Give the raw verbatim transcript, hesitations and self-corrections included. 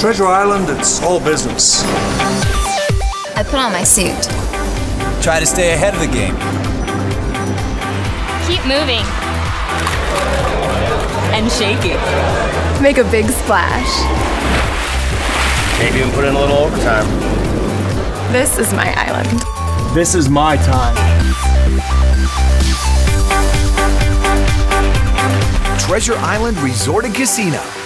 Treasure Island, it's all business. I put on my suit. Try to stay ahead of the game. Keep moving. And shaking. Make a big splash. Maybe even put in a little overtime. This is my island. This is my time. Treasure Island Resort and Casino.